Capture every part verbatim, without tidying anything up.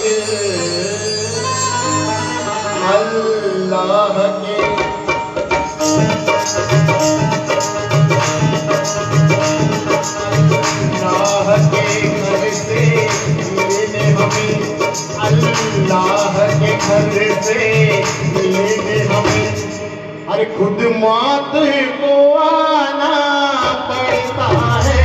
अल्लाह के अल्लाह के घर से मिले हमें, अल्लाह के घर से मिले हमें। अरे खुद मौत को आना पड़ता है,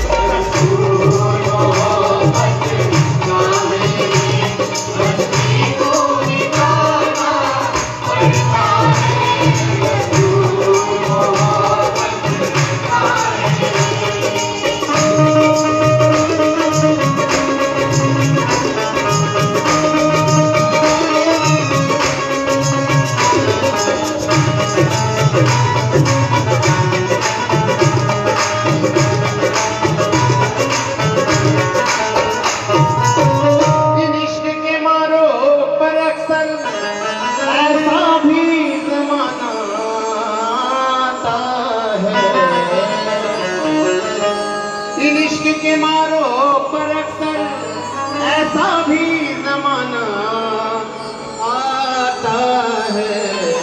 इश्क के मारो पर अक्सर ऐसा भी जमाना आता है।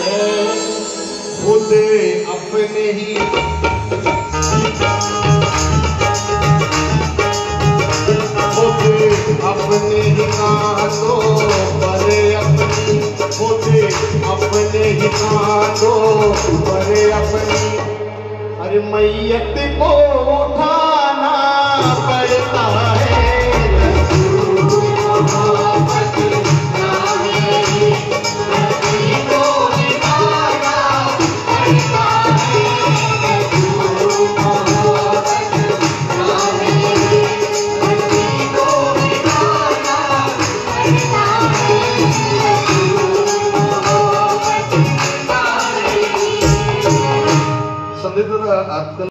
खुद अपने ही खुद अपने ही कांटो पर अपनी, खुद अपने ही कांटो पर अपनी। अरे मैयत को उठाना पड़ता है, संदेश आजकल